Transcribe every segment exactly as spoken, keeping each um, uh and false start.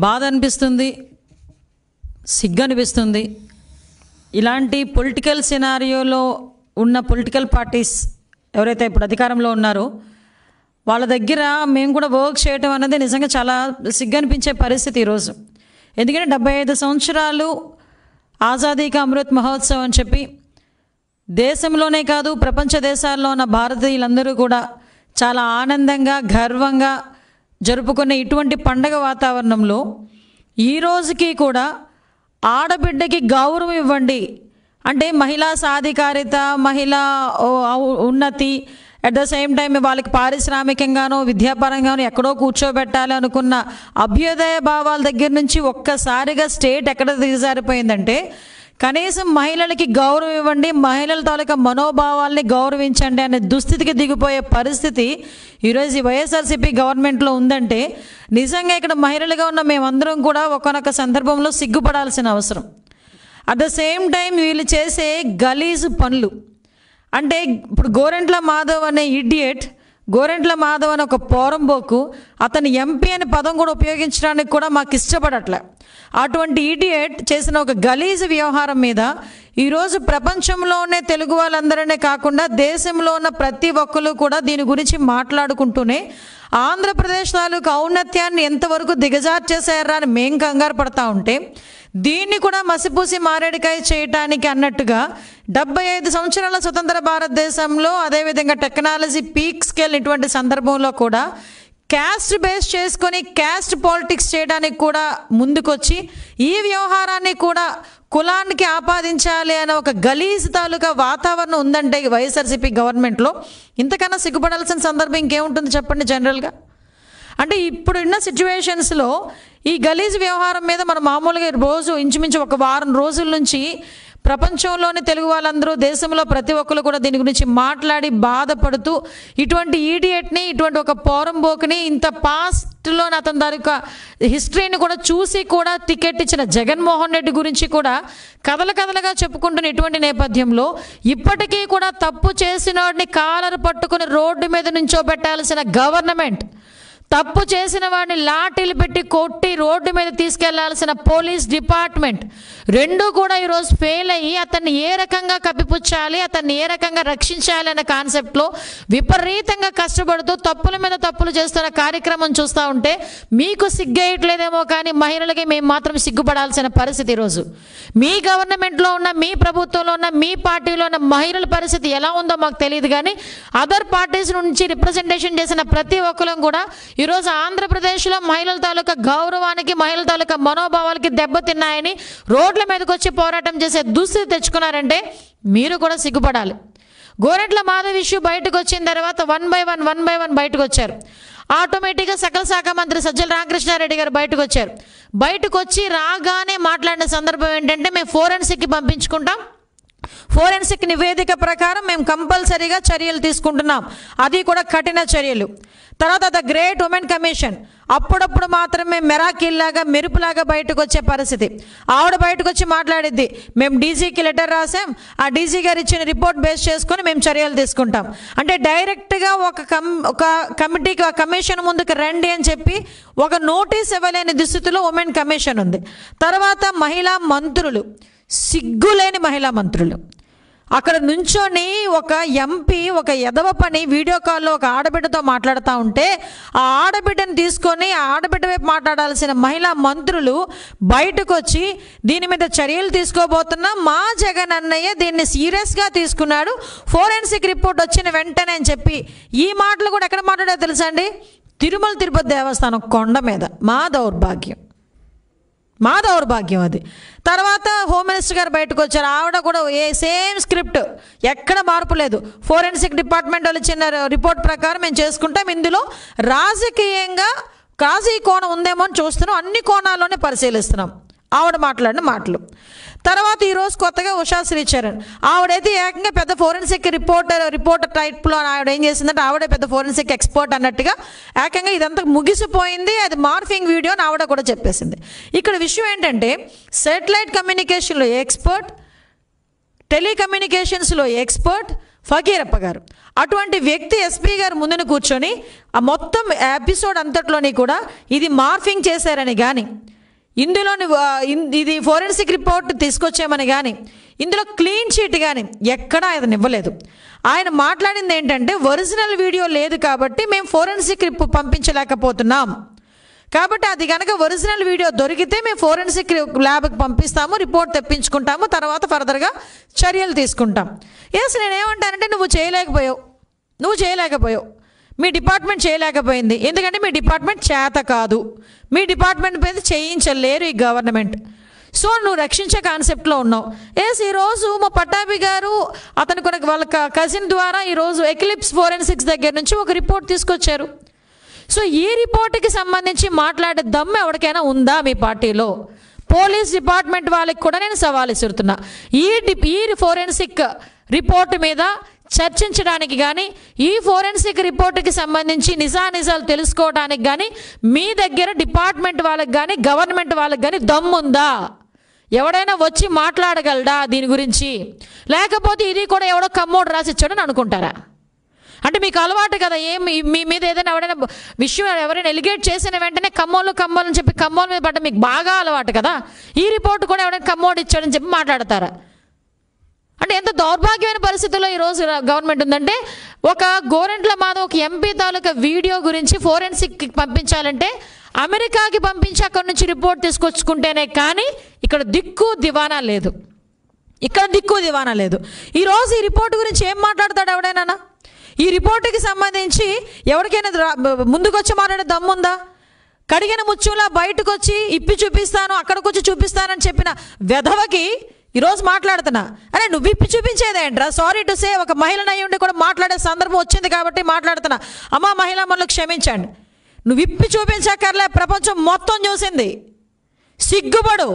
బాధ అనిపిస్తుంది, సిగ్గు అనిపిస్తుంది. ఇలాంటి పొలిటికల్ సినారియోలో ఉన్న పొలిటికల్ పార్టీస్ ఎవరైతే ఇప్పుడు అధికారంలో ఉన్నారో వాళ్ళ దగ్గర మేము కూడా వర్క్ చేయటం అన్నది నిజంగా చాలా సిగ్గు అనిపించే పరిస్థితి ఈరోజు. ఎందుకంటే డెబ్బై ఐదు సంవత్సరాలు ఆజాదీ కా అమృత్ మహోత్సవ్ అని చెప్పి దేశంలోనే కాదు ప్రపంచ దేశాల్లో ఉన్న భారతీయులందరూ కూడా చాలా ఆనందంగా గర్వంగా జరుపుకునే ఇటువంటి పండగ వాతావరణంలో ఈ రోజుకి కూడా ఆడబిడ్డకి గౌరవం ఇవ్వండి అంటే మహిళా సాధికారిత, మహిళా ఉన్నతి, అట్ ద సేమ్ టైం వాళ్ళకి పారిశ్రామికంగానో విద్యాపరంగానో ఎక్కడో కూర్చోబెట్టాలి అనుకున్న అభ్యుదయ భావాల దగ్గర నుంచి ఒక్కసారిగా స్టేట్ ఎక్కడ దిగజారిపోయిందంటే కనీసం మహిళలకి గౌరవం ఇవ్వండి, మహిళల తాలూకా మనోభావాల్ని గౌరవించండి అనే దుస్థితికి దిగిపోయే పరిస్థితి ఈరోజు ఈ వైఎస్ఆర్సీపీ గవర్నమెంట్లో ఉందంటే నిజంగా ఇక్కడ మహిళలుగా ఉన్న మేమందరం కూడా ఒక్కొక్క సందర్భంలో సిగ్గుపడాల్సిన అవసరం. అట్ ద సేమ్ టైం వీళ్ళు చేసే గలీజు పనులు అంటే ఇప్పుడు గోరెంట్ల మాధవ్ అనే ఇడియట్, గోరెంట్ల మాధవ్ అనే ఒక పోరంబోకు అతను ఎంపీ అనే పదం కూడా ఉపయోగించడానికి కూడా మాకు ఇష్టపడట్లే. అటువంటి ఇడియట్ చేసిన ఒక గలీజు వ్యవహారం మీద ఈరోజు ప్రపంచంలోనే తెలుగు వాళ్ళందరనే కాకుండా దేశంలో ఉన్న ప్రతి ఒక్కరు కూడా దీని గురించి మాట్లాడుకుంటూనే ఆంధ్రప్రదేశ్ తాలూకు ఔన్నత్యాన్ని ఎంతవరకు దిగజార్చేసారా అని మేం కంగారు పడతా ఉంటే దీన్ని కూడా మసిపూసి మారేడికాయ చేయటానికి అన్నట్టుగా డెబ్బై ఐదు సంవత్సరాల స్వతంత్ర భారతదేశంలో అదేవిధంగా టెక్నాలజీ పీక్స్కి వెళ్ళినటువంటి సందర్భంలో కూడా క్యాస్ట్ బేస్ చేసుకొని క్యాస్ట్ పాలిటిక్స్ చేయడానికి కూడా ముందుకొచ్చి ఈ వ్యవహారాన్ని కూడా కులానికి ఆపాదించాలి అనే ఒక గలీజ్ తాలూకా వాతావరణం ఉందంటే వైఎస్ఆర్సీపీ గవర్నమెంట్లో ఇంతకన్నా సిగ్గుపడాల్సిన సందర్భం ఇంకేముంటుంది చెప్పండి జనరల్గా. అంటే ఇప్పుడున్న సిచ్యువేషన్స్లో ఈ గలీజ్ వ్యవహారం మీద మనం మామూలుగా రోజు ఇంచుమించు ఒక వారం రోజుల నుంచి ప్రపంచంలోని తెలుగు వాళ్ళందరూ దేశంలో ప్రతి ఒక్కరు కూడా దీని గురించి మాట్లాడి బాధపడుతూ ఇటువంటి ఈడియట్ని, ఇటువంటి ఒక పోరంబోకుని, ఇంత పాస్ట్లో అతని దాని యొక్క హిస్టరీని కూడా చూసి కూడా టికెట్ ఇచ్చిన జగన్మోహన్ రెడ్డి గురించి కూడా కథల కథలుగా చెప్పుకుంటున్న ఇటువంటి నేపథ్యంలో ఇప్పటికీ కూడా తప్పు చేసిన వాడిని కాలర్ పట్టుకుని రోడ్డు మీద నుంచోబెట్టాల్సిన గవర్నమెంట్, తప్పు చేసిన వాడిని లాఠీలు పెట్టి కొట్టి రోడ్డు మీద తీసుకెళ్లాల్సిన పోలీస్ డిపార్ట్మెంట్ రెండు కూడా ఈరోజు ఫెయిల్ అయ్యి అతన్ని ఏ రకంగా కప్పిపుచ్చాలి, అతన్ని ఏ రకంగా రక్షించాలి అనే కాన్సెప్ట్లో విపరీతంగా కష్టపడుతూ తప్పుల మీద తప్పులు చేస్తున్న కార్యక్రమం చూస్తూ ఉంటే మీకు సిగ్గేయట్లేదేమో కానీ మహిళలకి మేము మాత్రం సిగ్గుపడాల్సిన పరిస్థితి. ఈరోజు మీ గవర్నమెంట్లో ఉన్న, మీ ప్రభుత్వంలో ఉన్న, మీ పార్టీలో ఉన్న మహిళల పరిస్థితి ఎలా ఉందో మాకు తెలియదు కానీ అదర్ పార్టీస్ నుంచి రిప్రజెంటేషన్ చేసిన ప్రతి ఒక్కరం కూడా ఈరోజు ఆంధ్రప్రదేశ్లో మహిళల తాలూకా గౌరవానికి, మహిళల తాలూకా మనోభావాలకి దెబ్బతిన్నాయని రోడ్ల మీదకి వచ్చి పోరాటం చేసే దుస్థితి తెచ్చుకున్నారంటే మీరు కూడా సిగ్గుపడాలి. గోరెంట్ల మాధవ్ ఇష్యూ బయటకు వచ్చిన తర్వాత one by one one by one బయటకు వచ్చారు. ఆటోమేటిక్గా సకల శాఖ మంత్రి సజ్జల రామకృష్ణారెడ్డి గారు బయటకు వచ్చారు. బయటకు వచ్చి రాగానే మాట్లాడిన సందర్భం ఏంటంటే మేము ఫోరెన్సిక్కి పంపించుకుంటాం, ఫోరెన్సిక్ నివేదిక ప్రకారం మేము కంపల్సరీగా చర్యలు తీసుకుంటున్నాం, అది కూడా కఠిన చర్యలు. తర్వాత ద గ్రేట్ ఉమెన్ కమిషన్ అప్పుడప్పుడు మాత్రమే మెరాకిల్ లాగా మెరుపులాగా బయటకు వచ్చే పరిస్థితి. ఆవిడ బయటకు వచ్చి మాట్లాడిద్ది, మేము డీజీకి లెటర్ రాసాం, ఆ డీజీ గారు ఇచ్చిన రిపోర్ట్ బేస్ చేసుకొని మేము చర్యలు తీసుకుంటాం. అంటే డైరెక్ట్గా ఒక కమ్ ఒక కమిటీకి, ఒక కమిషన్ ముందుకు రండి అని చెప్పి ఒక నోటీస్ ఇవ్వలేని దుస్థితిలో ఉమెన్ కమిషన్ ఉంది. తర్వాత మహిళా మంత్రులు, సిగ్గులేని మహిళా మంత్రులు అక్కడ నుంచొని ఒక ఎంపీ ఒక ఎదవ పని వీడియో కాల్లో ఒక ఆడబిడ్డతో మాట్లాడుతూ ఉంటే ఆ ఆడబిడ్డను తీసుకొని ఆ ఆడబిడ్డ వైపు మాట్లాడాల్సిన మహిళా మంత్రులు బయటకు వచ్చి దీని మీద చర్యలు తీసుకోబోతున్నా, మా జగన్ అన్నయ్య దీన్ని సీరియస్గా తీసుకున్నాడు, ఫోరెన్సిక్ రిపోర్ట్ వచ్చిన వెంటనే అని చెప్పి ఈ మాటలు కూడా ఎక్కడ మాట్లాడారో తెలుసా అండి? తిరుమల తిరుపతి దేవస్థానం కొండ మీద. మా దౌర్భాగ్యం, మా దౌర్భాగ్యం అది. తర్వాత హోమ్ మినిస్టర్ గారు బయటకు వచ్చారు, ఆవిడ కూడా ఏ సేమ్ స్క్రిప్ట్, ఎక్కడ మార్పు లేదు. ఫోరెన్సిక్ డిపార్ట్మెంట్ వాళ్ళు ఇచ్చిన రిపోర్ట్ ప్రకారం మేము చేసుకుంటాం, ఇందులో రాజకీయంగా కాజీ కోణం ఉందేమో అని చూస్తున్నాం, అన్ని కోణాల్లోనే పరిశీలిస్తున్నాం. ఆవిడ మాట్లాడిన మాటలు. తర్వాత ఈరోజు కొత్తగా ఉషా శ్రీచరణ్ ఆవిడైతే ఏకంగా పెద్ద ఫోరెన్సిక్ రిపోర్టర్ రిపోర్టర్ టైప్లో ఆవిడ ఏం చేసిందంటే ఆవిడే పెద్ద ఫోరెన్సిక్ ఎక్స్పర్ట్ అన్నట్టుగా ఏకంగా ఇదంతా ముగిసిపోయింది, అది మార్ఫింగ్ వీడియో అని ఆవిడ కూడా చెప్పేసింది. ఇక్కడ విషయం ఏంటంటే శాటిలైట్ కమ్యూనికేషన్లో ఎక్స్పర్ట్, టెలికమ్యూనికేషన్స్లో ఎక్స్పర్ట్ ఫకీరప్ప గారు. అటువంటి వ్యక్తి ఎస్పీ గారు ముందున కూర్చొని ఆ మొత్తం ఎపిసోడ్ అంతట్లోని కూడా ఇది మార్ఫింగ్ చేశారని కానీ ఇందులోని ఇది ఫోరెన్సిక్ రిపోర్ట్ తీసుకొచ్చామని కానీ ఇందులో క్లీన్ చీట్ కానీ ఎక్కడా ఆయన ఇవ్వలేదు. ఆయన మాట్లాడింది ఏంటంటే ఒరిజినల్ వీడియో లేదు కాబట్టి మేము ఫోరెన్సిక్ రిపోర్ట్ పంపించలేకపోతున్నాం, కాబట్టి అది కనుక ఒరిజినల్ వీడియో దొరికితే మేము ఫోరెన్సిక్ ల్యాబ్కి పంపిస్తాము, రిపోర్ట్ తెప్పించుకుంటాము, తర్వాత ఫర్దర్గా చర్యలు తీసుకుంటాం. ఎస్, నేనేమంటానంటే నువ్వు చేయలేకపోయావు నువ్వు చేయలేకపోయావు మీ డిపార్ట్మెంట్ చేయలేకపోయింది. ఎందుకంటే మీ డిపార్ట్మెంట్ చేత కాదు, మీ డిపార్ట్మెంట్ మీద చేయించలేరు ఈ గవర్నమెంట్. సో నువ్వు రక్షించే కాన్సెప్ట్లో ఉన్నావు. ఎస్, ఈరోజు మా పట్టాభి గారు అతను కొనకు వాళ్ళ కజిన్ ద్వారా ఈరోజు ఎక్లిప్స్ ఫోరెన్సిక్స్ దగ్గర నుంచి ఒక రిపోర్ట్ తీసుకొచ్చారు. సో ఈ రిపోర్ట్కి సంబంధించి మాట్లాడే దమ్ము ఎవరికైనా ఉందా మీ పార్టీలో? పోలీస్ డిపార్ట్మెంట్ వాళ్ళకి కూడా నేను సవాల్ ఇస్తున్నా. ఈ ఈ ఫోరెన్సిక్ రిపోర్ట్ మీద చర్చించడానికి కానీ ఈ ఫోరెన్సిక్ రిపోర్ట్కి సంబంధించి నిజానిజాలు తెలుసుకోవడానికి కానీ మీ దగ్గర డిపార్ట్మెంట్ వాళ్ళకి కానీ గవర్నమెంట్ వాళ్ళకి కానీ దమ్ముందా? ఎవడైనా వచ్చి మాట్లాడగలడా దీని గురించి? లేకపోతే ఇది కూడా ఎవడో కమ్మోడు రాసిచ్చాడని అనుకుంటారా? అంటే మీకు అలవాటు కదా, ఏం మీ మీద ఏదైనా ఎవరైనా విషయం ఎవరైనా ఎలిగేట్ చేసిన వెంటనే కమ్మోళ్ళు కమ్మోళ్ళు అని చెప్పి కమ్మోళ్ళ మీద పడ్డ మీకు బాగా అలవాటు కదా. ఈ రిపోర్ట్ కూడా ఎవరైనా కమ్మోడు ఇచ్చాడని చెప్పి మాట్లాడతారా? అంటే ఎంత దౌర్భాగ్యమైన పరిస్థితుల్లో ఈరోజు గవర్నమెంట్ ఉందంటే, ఒక గోరెంట్ల మాధవ్ ఒక ఎంపీ తాలూకా వీడియో గురించి ఫోరెన్సిక్కి పంపించాలంటే అమెరికాకి పంపించి అక్కడి నుంచి రిపోర్ట్ తీసుకొచ్చుకుంటేనే కానీ ఇక్కడ దిక్కు దివానా లేదు, ఇక్కడ దిక్కు దివానా లేదు. ఈరోజు ఈ రిపోర్ట్ గురించి ఏం మాట్లాడతాడు ఎవడైనా? ఈ రిపోర్టుకి సంబంధించి ఎవరికైనా ముందుకు వచ్చి మాట్లాడే దమ్ముందా? కడిగిన ముచ్చులా బయటకు వచ్చి ఇప్పి చూపిస్తాను, అక్కడికి వచ్చి చూపిస్తానని చెప్పిన వెధవకి ఈరోజు మాట్లాడుతున్నా. అరే నువ్వు ఇప్పి చూపించేదేంట్రా? సారీ టు సే, ఒక మహిళను అయ్యి ఉండి కూడా మాట్లాడే సందర్భం వచ్చింది కాబట్టి మాట్లాడుతున్నా. అమ్మా మహిళా మనల్ని క్షమించండి, నువ్వు ఇప్పి చూపించక్కర్లే, ప్రపంచం మొత్తం చూసింది. సిగ్గుపడు,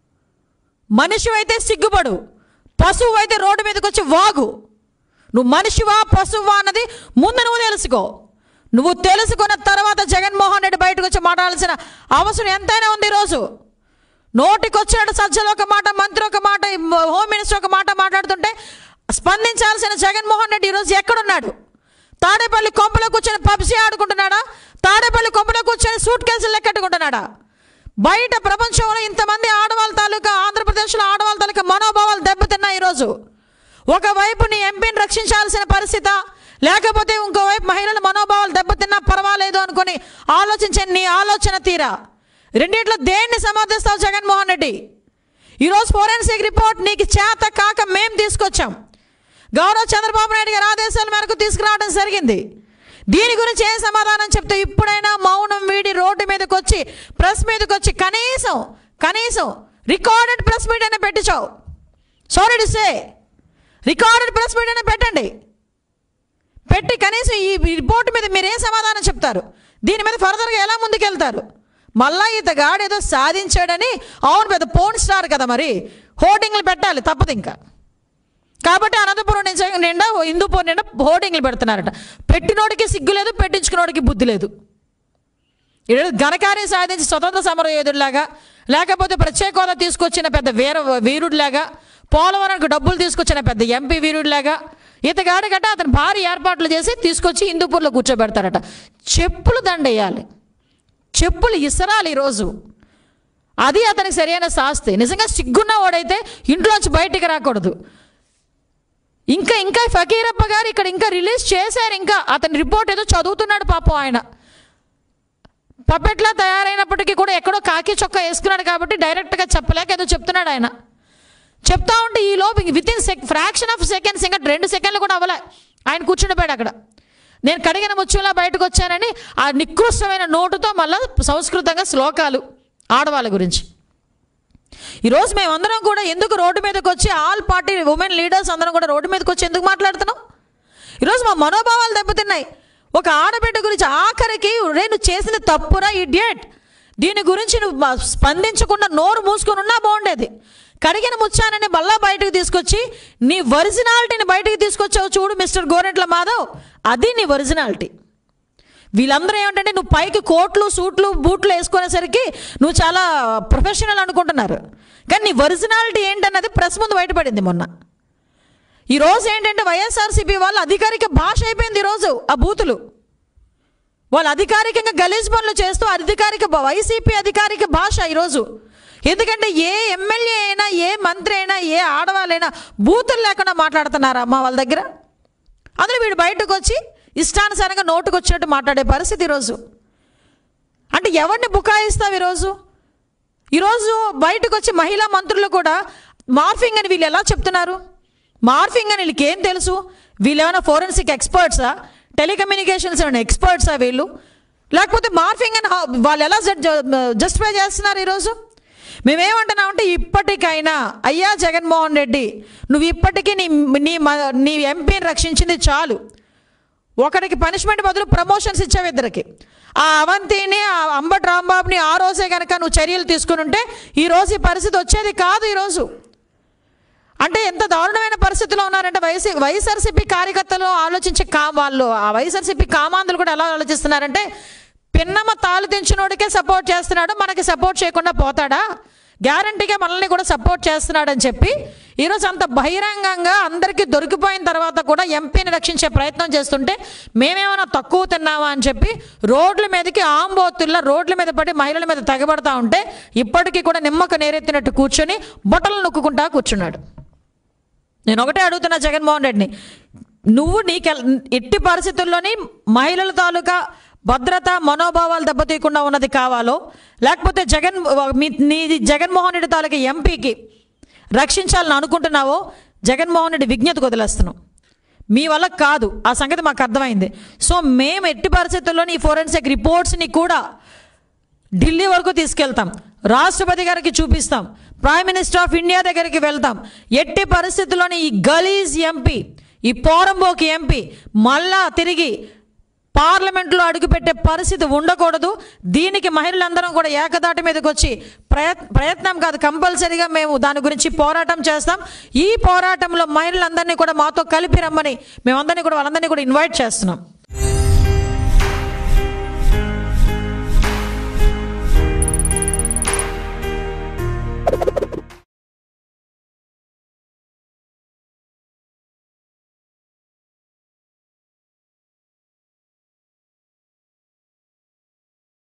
మనిషి అయితే సిగ్గుపడు, పశువు అయితే రోడ్డు మీదకి వచ్చి వాగు. నువ్వు మనిషివా పశువా అన్నది ముందు నువ్వు తెలుసుకో. నువ్వు తెలుసుకున్న తర్వాత జగన్మోహన్ రెడ్డి బయటకు వచ్చి మాట్లాడాల్సిన అవసరం ఎంతైనా ఉంది. ఈరోజు నోటికి వచ్చినట్టు సజ్జలు ఒక మాట, మంత్రి ఒక మాట, హోమ్ మినిస్టర్ ఒక మాట మాట్లాడుతుంటే స్పందించాల్సిన జగన్మోహన్ రెడ్డి ఈరోజు ఎక్కడున్నాడు? తాడేపల్లి కొంపలో కూర్చొని పబ్జీ ఆడుకుంటున్నాడా? తాడేపల్లి కొంపలో కూర్చొని సూట్ కేసులు లెక్కట్టుకుంటున్నాడా? బయట ప్రపంచంలో ఇంతమంది ఆడవాళ్ళ తాలూకా, ఆంధ్రప్రదేశ్లో ఆడవాళ్ళ తాలూకా మనోభావాలు దెబ్బతిన్నాయి. ఈరోజు ఒకవైపు నీ ఎంపీని రక్షించాల్సిన పరిస్థితి, లేకపోతే ఇంకోవైపు మహిళల మనోభావాలు దెబ్బతిన్నా పర్వాలేదు అనుకుని ఆలోచించే నీ ఆలోచన తీరా, రెండిట్లో దేన్ని సమర్థిస్తావు జగన్మోహన్ రెడ్డి? ఈరోజు ఫోరెన్సిక్ రిపోర్ట్ నీకు చేత కాక మేము తీసుకొచ్చాం. గౌరవ చంద్రబాబు నాయుడు గారి ఆదేశాల మేరకు తీసుకురావడం జరిగింది. దీని గురించి ఏ సమాధానం చెప్తే ఇప్పుడైనా మౌనం వీడి రోడ్డు మీదకి వచ్చి ప్రెస్ మీదకి వచ్చి కనీసం కనీసం రికార్డెడ్ ప్రెస్ మీట్ అయినా పెట్టించావు. Sorry to say, recorded press meet అయినా పెట్టండి. పెట్టి కనీసం ఈ రిపోర్ట్ మీద మీరు ఏం సమాధానం చెప్తారు? దీని మీద ఫర్దర్గా ఎలా ముందుకెళ్తారు? మళ్ళా ఇతగాడు ఏదో సాధించాడని, అవును పెద్ద పోన్ స్టార్ కదా, మరి హోర్డింగ్లు పెట్టాలి తప్పదు ఇంకా. కాబట్టి అనంతపురం నిండా హిందూపూర్ నిండా హోర్డింగ్లు పెడుతున్నారట. పెట్టినోడికి సిగ్గు లేదు, పెట్టించుకున్నోడికి బుద్ధి లేదు. ఈరోజు ఘనకార్యం సాధించి స్వతంత్ర సమరయోధుడిలాగా, లేకపోతే ప్రత్యేక హోదా తీసుకొచ్చిన పెద్ద వీర వీరుడిలాగా, పోలవరానికి డబ్బులు తీసుకొచ్చిన పెద్ద ఎంపీ వీరుడిలాగా ఇతగాడి గట్ట అతను భారీ ఏర్పాట్లు చేసి తీసుకొచ్చి హిందూపూర్లో కూర్చోబెడతారట. చెప్పులు దండేయాలి, చెప్పులు ఇసరాలి ఈరోజు. అది అతనికి సరైన శాస్తి. నిజంగా సిగ్గున్న వాడైతే ఇంట్లోంచి బయటికి రాకూడదు. ఇంకా ఇంకా ఫకీరప్ప గారు ఇక్కడ ఇంకా రిలీజ్ చేశారు. ఇంకా అతని రిపోర్ట్ ఏదో చదువుతున్నాడు పాపం. ఆయన పప్పెట్లా తయారైనప్పటికీ కూడా ఎక్కడో కాకి చొక్కా వేసుకున్నాడు కాబట్టి డైరెక్ట్గా చెప్పలేక ఏదో చెప్తున్నాడు. ఆయన చెప్తా ఉంటే ఈ లోపు within sec fraction of seconds, ఇంకా రెండు సెకండ్లు కూడా అవ్వలే ఆయన కూర్చుండిపోయాడు అక్కడ. నేను కడిగిన ముచ్చులా బయటకు వచ్చానని ఆ నికృష్టమైన నోటుతో మళ్ళీ సంస్కృతంగా శ్లోకాలు ఆడవాళ్ళ గురించి. ఈరోజు మేమందరం కూడా ఎందుకు రోడ్డు మీదకి వచ్చి ఆల్ పార్టీ ఉమెన్ లీడర్స్ అందరం కూడా రోడ్డు మీదకి వచ్చి ఎందుకు మాట్లాడుతున్నాం? ఈరోజు మా మనోభావాలు దెబ్బతిన్నాయి. ఒక ఆడబిడ్డ గురించి ఆఖరికి నేను చేసిన తప్పురా ఇడియట్, దీని గురించి నువ్వు స్పందించకుండా నోరు మూసుకొని ఉన్నా బాగుండేది. కడిగిన ముచ్చానని మళ్ళా బయటకు తీసుకొచ్చి నీ ఒరిజినాలిటీని బయటకు తీసుకొచ్చావు చూడు మిస్టర్ గోరెంట్ల మాధవ్, అది నీ ఒరిజినాలిటీ. వీళ్ళందరూ ఏమంటే నువ్వు పైకి కోట్లు సూట్లు బూట్లు వేసుకునేసరికి నువ్వు చాలా ప్రొఫెషనల్ అనుకుంటున్నారు, కానీ నీ ఒరిజినాలిటీ ఏంటన్నది ప్రెస్ ముందు బయటపడింది మొన్న. ఈరోజు ఏంటంటే వైఎస్ఆర్సీపీ వాళ్ళు అధికారిక భాష అయిపోయింది. ఈరోజు ఆ బూతులు వాళ్ళు అధికారికంగా గలీజ్ పనులు చేస్తూ అధికారిక వైసీపీ అధికారిక భాష ఈరోజు ఎందుకంటే ఏ ఎమ్మెల్యే అయినా, ఏ మంత్రి అయినా, ఏ ఆడవాళ్ళైనా బూతులు లేకుండా మాట్లాడుతున్నారా అమ్మ వాళ్ళ దగ్గర? అందులో వీడు బయటకు వచ్చి ఇష్టానుసారంగా నోటుకు వచ్చినట్టు మాట్లాడే పరిస్థితి ఈరోజు. అంటే ఎవరిని బుకాయిస్తావు ఈరోజు? ఈరోజు బయటకు వచ్చి మహిళా మంత్రులు కూడా మార్ఫింగ్ అని వీళ్ళు ఎలా చెప్తున్నారు? మార్ఫింగ్ అని వీళ్ళకి ఏం తెలుసు? వీళ్ళు ఏమైనా ఫోరెన్సిక్ ఎక్స్పర్ట్సా? టెలికమ్యూనికేషన్స్ ఏమైనా ఎక్స్పర్ట్సా వీళ్ళు? లేకపోతే మార్ఫింగ్ అని వాళ్ళు ఎలా జస్టిఫై చేస్తున్నారు ఈరోజు? మేమేమంటున్నామంటే ఇప్పటికైనా అయ్యా జగన్మోహన్ రెడ్డి, నువ్వు ఇప్పటికీ నీ నీ నీ ఎంపీని రక్షించింది చాలు. ఒకరికి పనిష్మెంట్ బదులు ప్రమోషన్స్ ఇచ్చావు ఇద్దరికి. ఆ అవంతిని, ఆ అంబటి రాంబాబుని ఆ రోజే కనుక నువ్వు చర్యలు తీసుకుని ఉంటే ఈరోజు ఈ పరిస్థితి వచ్చేది కాదు. ఈరోజు అంటే ఎంత దారుణమైన పరిస్థితిలో ఉన్నారంటే వైసీ వైఎస్ఆర్సీపీ కార్యకర్తలు ఆలోచించే కా వాళ్ళు ఆ వైఎస్ఆర్సీపీ కామాంధులు కూడా ఎలా ఆలోచిస్తున్నారంటే, పిన్నమ్మ తాలు తెంచినోడికే సపోర్ట్ చేస్తున్నాడు, మనకి సపోర్ట్ చేయకుండా పోతాడా? గ్యారంటీగా మనల్ని కూడా సపోర్ట్ చేస్తున్నాడని చెప్పి ఈరోజు అంత బహిరంగంగా అందరికీ దొరికిపోయిన తర్వాత కూడా ఎంపీని రక్షించే ప్రయత్నం చేస్తుంటే మేమేమైనా తక్కువ తిన్నావా అని చెప్పి రోడ్ల మీదకి ఆంబోతుల్లా రోడ్ల మీద పడి మహిళల మీద తెగబడతా ఉంటే ఇప్పటికీ కూడా నిమ్మక నేరెత్తినట్టు కూర్చొని బొట్టలు నొక్కుంటా కూర్చున్నాడు. నేను ఒకటే అడుగుతున్నా జగన్మోహన్ రెడ్డిని, నువ్వు నీకె ఎట్టి పరిస్థితుల్లోని మహిళల తాలూకా భద్రత మనోభావాలు దెబ్బతీయకుండా ఉన్నది కావాలో, లేకపోతే జగన్ నీ జగన్మోహన్ రెడ్డి తాలూకా ఎంపీకి రక్షించాలని అనుకుంటున్నావో జగన్మోహన్ రెడ్డి విజ్ఞతకు వదిలేస్తున్నాం. మీ వల్ల కాదు, ఆ సంగతి మాకు అర్థమైంది. సో మేము ఎట్టి పరిస్థితుల్లో ఈ ఫోరెన్సిక్ రిపోర్ట్స్ని కూడా ఢిల్లీ వరకు తీసుకెళ్తాం, రాష్ట్రపతి గారికి చూపిస్తాం, ప్రైమ్ మినిస్టర్ ఆఫ్ ఇండియా దగ్గరికి వెళ్తాం. ఎట్టి పరిస్థితుల్లోని ఈ గలీజ్ ఎంపీ, ఈ పోరంబోకి ఎంపీ మళ్ళా తిరిగి పార్లమెంట్లో అడుగుపెట్టే పరిస్థితి ఉండకూడదు. దీనికి మహిళలందరం కూడా ఏకదాటి మీదకి వచ్చి ప్రయత్ ప్రయత్నం కాదు కంపల్సరీగా మేము దాని గురించి పోరాటం చేస్తాం. ఈ పోరాటంలో మహిళలందరినీ కూడా మాతో కలిపి రమ్మని మేమందరినీ కూడా వాళ్ళందరినీ కూడా ఇన్వైట్ చేస్తున్నాం.